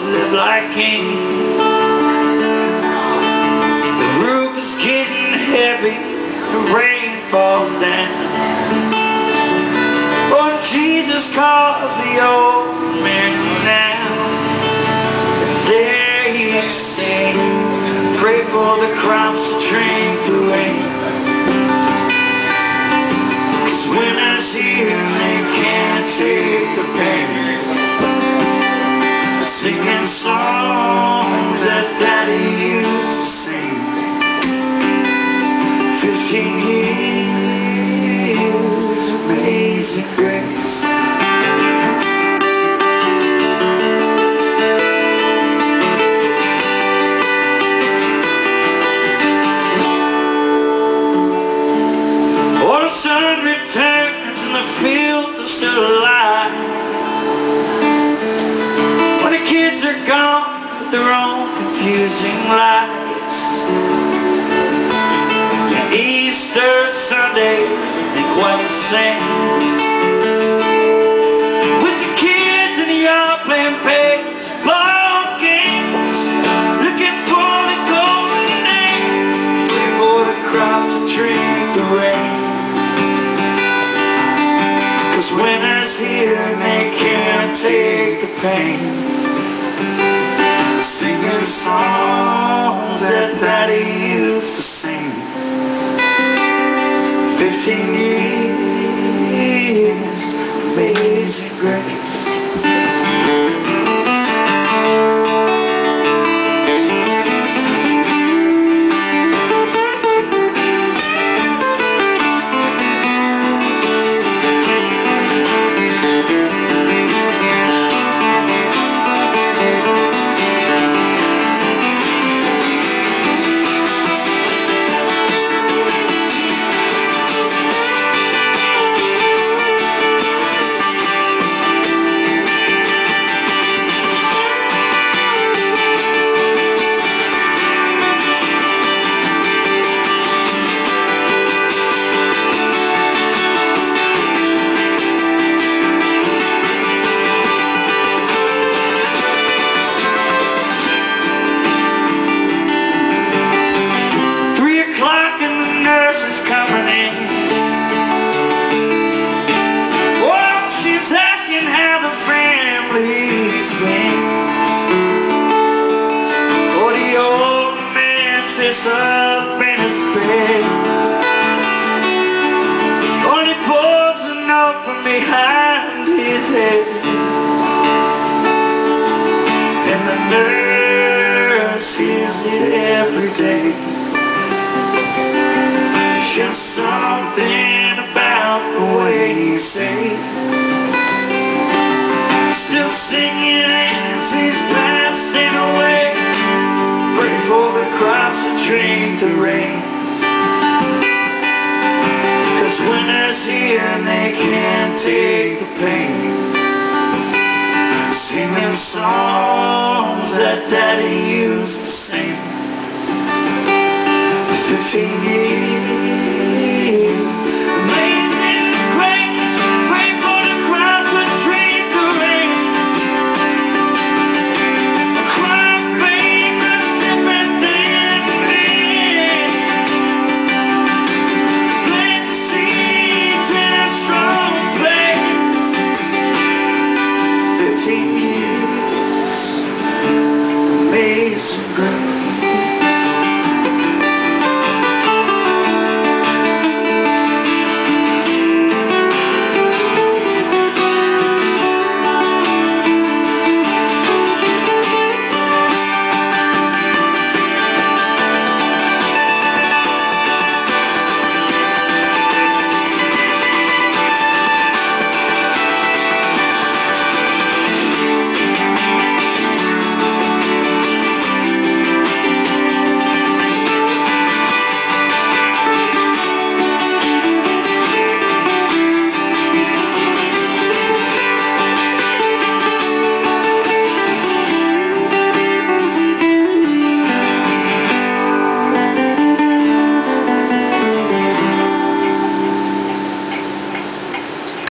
live like kings. The roof is getting heavy, the rain falls down. Oh, Jesus calls the old man now. And there he sings, pray for the crops to drink the rain. 'Cause winter's here and they can't take the pain. Singing songs that Daddy used to sing. 15 years, amazing grace. Oh, the sun returns and the fields are still alive. When the kids are gone with their own confusing lives. Easter Sunday ain't quite the same. With the kids in the yard playing baseball games, looking for the golden egg, waiting for the crops to drink the rain. 'Cause winter's here and they can't take the pain. Singing songs that Daddy used to sing. 15 years, amazing grace. Oh, the old man sits up in his bed. Oh, he pulls a note from behind his head. And the nurse hears it every day. Just something about the way he sings. Still singing as he's passing away. Pray for the crops to drink the rain. 'Cause winter's here and they can't take the pain. Singing songs that Daddy used to sing. 15 years. Amazing grace, pray for the crowd to drink the rain. A crop baker's different than men. Plant the seeds in a strong place. 15 years, amazing grace.